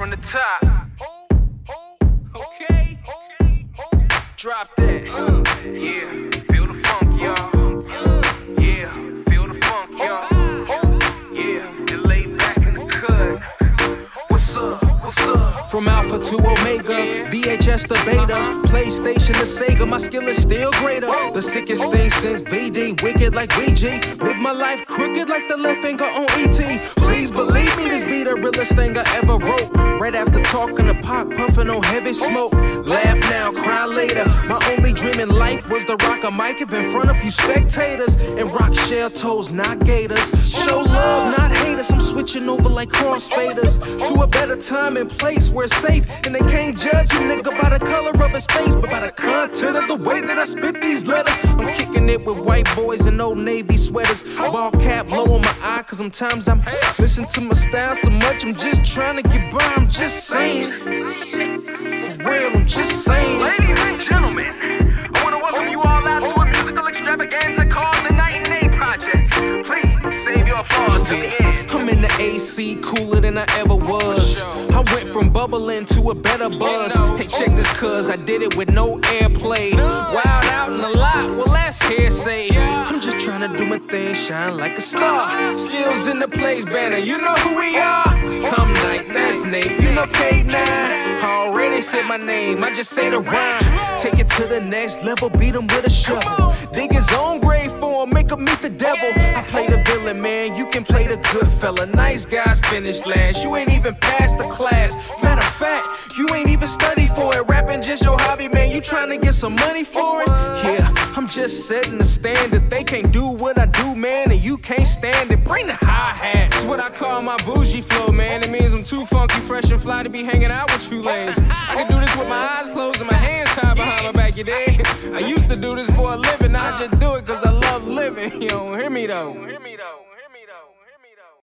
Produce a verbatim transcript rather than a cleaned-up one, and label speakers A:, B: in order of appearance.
A: from the top. Okay. Drop that. Uh, yeah. Feel the funk, y'all. Yeah. Feel the funk, y'all. Yeah. Just lay back in the cut. What's up? What's up?
B: From Alpha to Omega, V H S to Beta, PlayStation to Sega, my skill is still greater. The sickest thing since V D, wicked like V G. Live my life crooked like the left finger on E T. Please believe me, this be the realest thing I ever wrote. Right after talking to Pac, puffing on heavy smoke. Laugh now, cry later. My only dream in life was to rock a mic up in front of you spectators and rock shell toes, not gators. Show love, not haters. I'm switching over like crossfaders to a better time and place where it's safe, and they can't judge a nigga by the color of his face, but by the content of the way that I spit these letters. I'm kicking it with white boys in old navy sweaters, ball cap low on my eye, cause sometimes I'm listening to my style so much, I'm just trying to get by, I'm just saying. For real, I'm just saying.
A: Ladies and gentlemen, I want to welcome you all out to a musical extravaganza called the Night and Day Project. Please save your applause to the end.
B: I'm in the A C, cooler than I ever was. I went from bubbling to a better buzz. Hey, check this, cuz I did it with no airplay. Wild out in the lot, well, that's hearsay. I'm just trying to do my thing, shine like a star. Skills in the place, banner, you know who we are. I'm Nike, that's Nate, you know K nine. I already said my name, I just say the rhyme. Take it to the next level, beat him with a shovel. Dig his own grave for him, make him meet the devil. I play the villain, man, you can play the good fella. Nice guys finish last, you ain't even passed the class. Matter of fact, you ain't even study for it. Rapping just your hobby, man, you trying to get some money for it? Yeah, I'm just setting the standard. They can't do what I do, man, and you can't stand it. Bring the hi-hat. It's what I call my bougie flow, man. It means I'm too funky, fresh, and fly to be hanging out with you ladies. I can do this with my eyes closed and my hands tied behind my back, you dig? I used to do this for a living, I just do it cause I love living. You don't hear me though. Hear me though.